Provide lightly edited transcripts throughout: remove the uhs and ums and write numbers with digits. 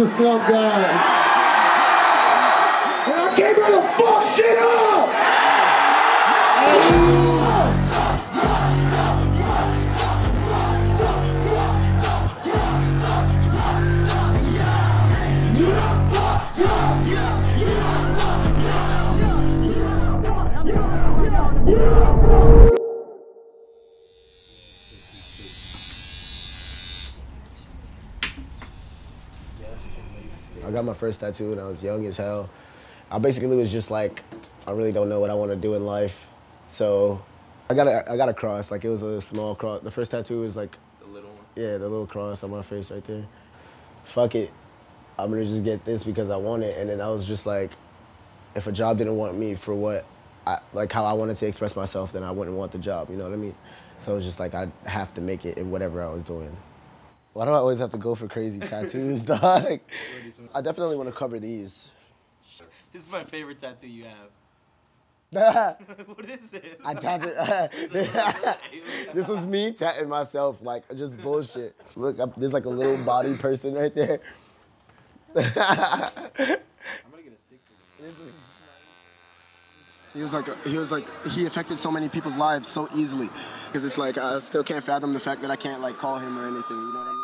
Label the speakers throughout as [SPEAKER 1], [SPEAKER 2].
[SPEAKER 1] the Slump guys. And I came here to fuck shit up! I got my first tattoo when I was young as hell. I basically was just like, I really don't know what I want to do in life. So I got a cross, like it was a small cross. The first tattoo was like, the little one? Yeah, the little cross on my face right there. Fuck it, I'm gonna just get this because I want it. And then I was just like, if a job didn't want me for like how I wanted to express myself, then I wouldn't want the job, you know what I mean? So it was just like, I'd have to make it in whatever I was doing. Why do I always have to go for crazy tattoos, dog? I definitely want to cover these.
[SPEAKER 2] This is my favorite tattoo you have. What is it?
[SPEAKER 1] I tattooed. This was me tatting myself, like just bullshit. Look, there's like a little body person right there.
[SPEAKER 2] I'm gonna get a stick for
[SPEAKER 1] you. He affected so many people's lives so easily. Because it's like, I still can't fathom the fact that I can't like call him or anything, you know what I mean?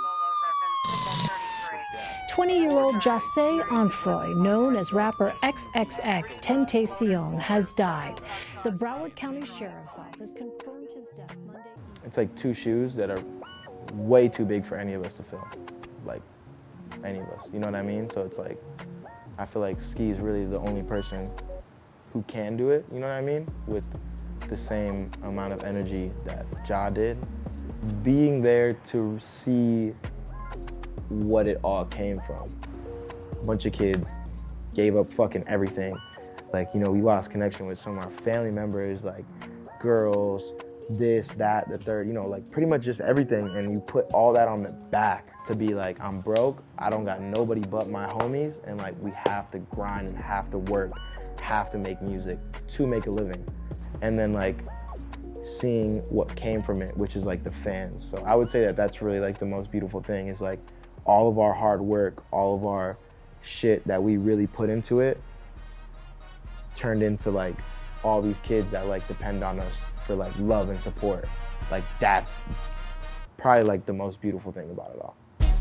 [SPEAKER 3] 20-year-old José Onfroy, known as rapper XXX Tentacion, has died. The Broward County Sheriff's Office confirmed his death Monday.
[SPEAKER 4] It's like two shoes that are way too big for any of us to fill. Like, any of us, you know what I mean? So it's like, I feel like Ski is really the only person who can do it, you know what I mean? With the same amount of energy that Ja did. Being there to see what it all came from. A bunch of kids gave up fucking everything. Like, you know, we lost connection with some of our family members, like girls, this, that, the third, you know, like pretty much just everything. And you put all that on the back to be like, I'm broke, I don't got nobody but my homies, and like we have to grind and have to work, have to make music to make a living. And then like seeing what came from it, which is like the fans. So I would say that that's really like the most beautiful thing, is like all of our hard work, all of our shit that we really put into it turned into like all these kids that like depend on us for like love and support. Like that's probably like the most beautiful thing about it all.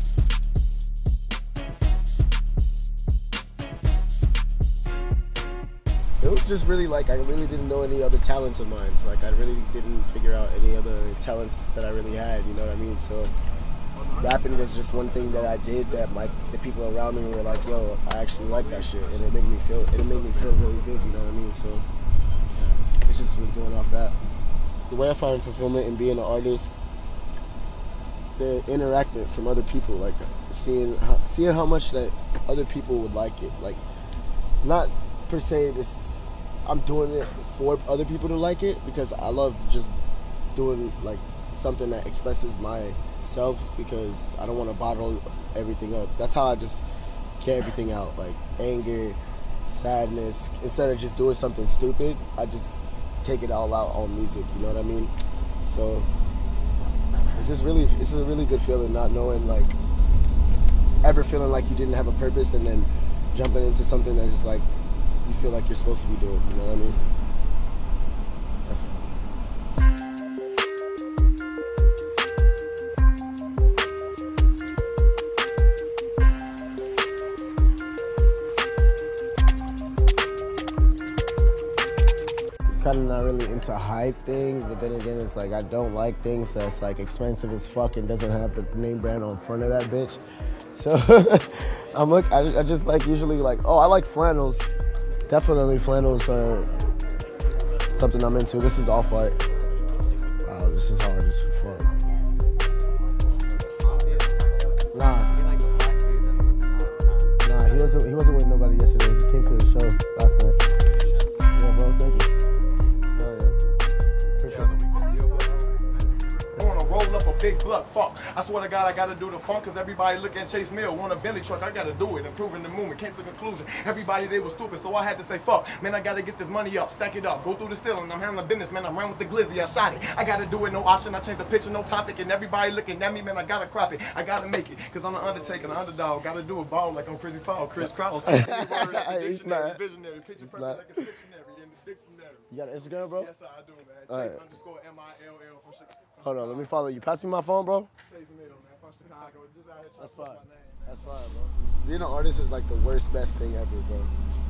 [SPEAKER 1] It was just really like, I really didn't know any other talents of mine. So like I really didn't figure out any other talents that I really had, you know what I mean? So rapping was just one thing that I did that the people around me were like, yo, I actually like that shit. And it made me feel really good, you know what I mean? So it's just really going off that. The way I find fulfillment in being an artist, the interaction from other people, like seeing how much that other people would like it. Like, not per se I'm doing it for other people to like it, because I love just doing like something that expresses myself, because I don't want to bottle everything up. That's how I just get everything out, like anger, sadness. Instead of just doing something stupid, I just take it all out on music, you know what I mean? So it's a really good feeling, not knowing, like, ever feeling like you didn't have a purpose and then jumping into something that's just like you feel like you're supposed to be doing, you know what I mean? Kind of not really into hype things, but then again, it's like I don't like things that's like expensive as fuck and doesn't have the name brand on front of that bitch. So I just like usually like, oh, I like flannels. Definitely flannels are something I'm into. This is Off-White. Wow, this is hard as fuck. Nah, he wasn't with nobody yesterday. He came to the show last night. Yeah, bro, thank you. I wanna roll up a big blunt, fuck.
[SPEAKER 5] I swear to God, I gotta do the funk, cause everybody look at Chase Mill, want a Bentley truck, I gotta do it, improving the movement, came to conclusion. Everybody, they was stupid, so I had to say fuck. Man, I gotta get this money up, stack it up, go through the ceiling, I'm handling business, man, I'm running with the glizzy, I shot it. I gotta do it, no option, I changed the picture, no topic, and everybody looking at me, man, I gotta crop it, I gotta make it, cause I'm the undertaker, the underdog, gotta do a ball like I'm Chrissy Paul, Chris Cross. Dictionary, visionary, picture perfect like it's Pictionary in the dictionary.
[SPEAKER 1] You got an Instagram, bro?
[SPEAKER 5] Yes, I do, man.
[SPEAKER 1] All
[SPEAKER 5] Chase
[SPEAKER 1] right.
[SPEAKER 5] underscore MILL from Chicago.
[SPEAKER 1] Hold on, let me follow you. Pass me my phone, bro.
[SPEAKER 5] Chase Mill, man, from Chicago. Just out here trying
[SPEAKER 1] That's
[SPEAKER 5] to push
[SPEAKER 1] fine.
[SPEAKER 5] my name, man.
[SPEAKER 1] That's fine, bro. Being an artist is like the worst, best thing ever, bro.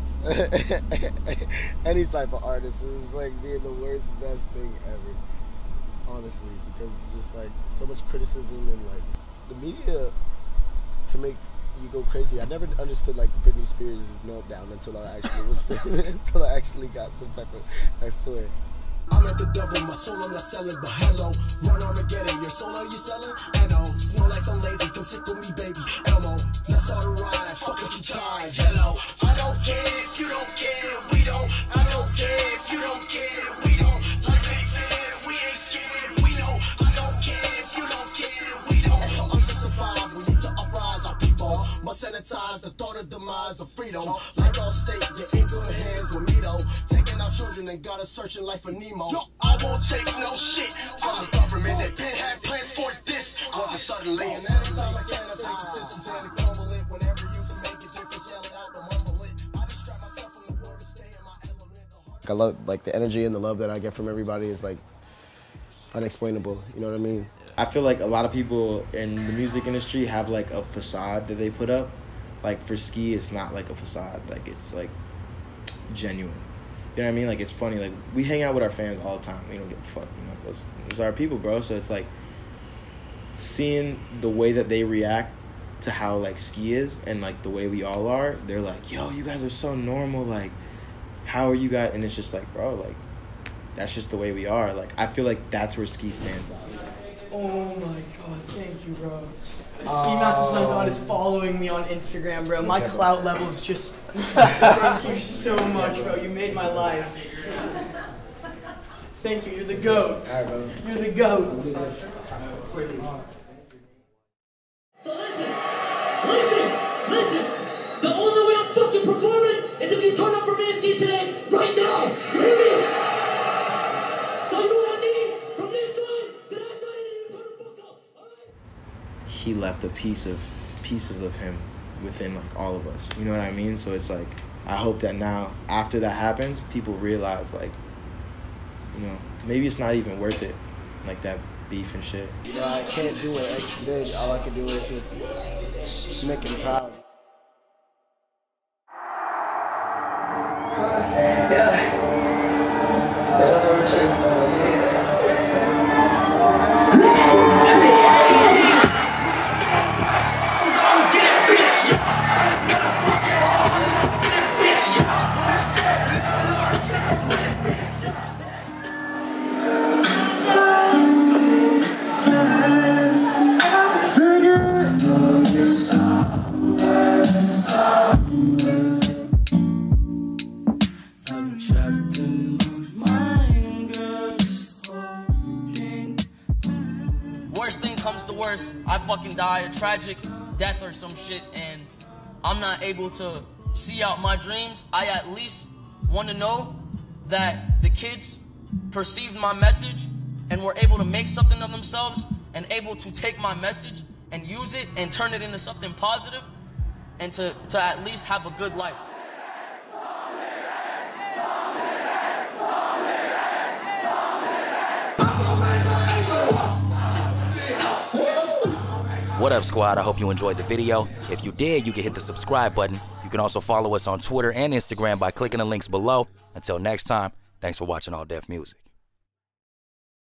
[SPEAKER 1] Any type of artist is like being the worst, best thing ever. Honestly, because it's just like so much criticism and like the media can make you go crazy. I never understood like Britney Spears' meltdown until I actually was filming, until I actually got some type of, I swear.
[SPEAKER 6] I'm at the devil, my soul I'm not selling, but hello, run Armageddon, your soul are you selling? Hello, smell like some lazy, come tickle me, baby, Elmo, let's start a ride, fuck if you try, hello, I don't care if you don't care, we don't, I don't care if you don't care, we don't, like they said, we ain't scared, we know, I don't care if you don't care, we don't, and for us to survive, we need to uprise our people, must sanitize the thought of demise of freedom, like all state, you're in good hands with me though, taking our children and got us searching life for Nemo. Yo, I won't take no shit from the government. They been had plans for this. Wasn't suddenly. And anytime I can, I take the system to the crumble it. Whenever you can make a difference, yell it out, don't mumble it. I distract myself from the word to stay in my element.
[SPEAKER 1] I love like the energy and the love that I get from everybody is like unexplainable. You know what I mean?
[SPEAKER 4] I feel like a lot of people in the music industry have like a facade that they put up. Like for Ski, it's not like a facade. Like it's like genuine. You know what I mean? Like, it's funny. Like, we hang out with our fans all the time. We don't give a fuck, you know? Those are our people, bro. So it's, like, seeing the way that they react to how, like, Ski is and, like, the way we all are, they're like, yo, you guys are so normal. Like, how are you guys? And it's just like, bro, like, that's just the way we are. Like, I feel like that's where Ski stands out.
[SPEAKER 7] Oh, my God. Thank you, bro. Ski Master Slump God is following me on Instagram, bro. My clout level's just... Thank you so much, bro. You made my life. Thank you. You're the GOAT.
[SPEAKER 1] All right, bro.
[SPEAKER 7] You're the GOAT.
[SPEAKER 8] So listen. The only way I'm fucking performing is if you turn up for Mansky today, right now. You hear me? So you know what I need from this side to that side, and then you turn the fuck up. All right?
[SPEAKER 4] He left pieces of him within like all of us. You know what I mean? So it's like, I hope that now, after that happens, people realize like, you know, maybe it's not even worth it, like that beef and shit.
[SPEAKER 1] You know, I can't do what X did. All I can do is just make him proud.
[SPEAKER 9] Worst thing comes to worst, I fucking die a tragic death or some shit, and I'm not able to see out my dreams. I at least want to know that the kids perceived my message and were able to make something of themselves and able to take my message and use it and turn it into something positive and to at least have a good life.
[SPEAKER 10] What up, squad? I hope you enjoyed the video. If you did, you can hit the subscribe button. You can also follow us on Twitter and Instagram by clicking the links below. Until next time, thanks for watching All Def Music.